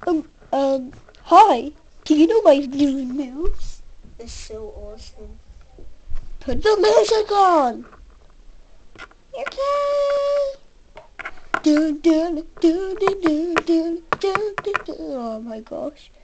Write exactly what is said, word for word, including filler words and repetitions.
Um, um, hi. Do you know my blue moves? It's so awesome. Put the music on. Okay. Do do do do do do do do do. Oh my gosh.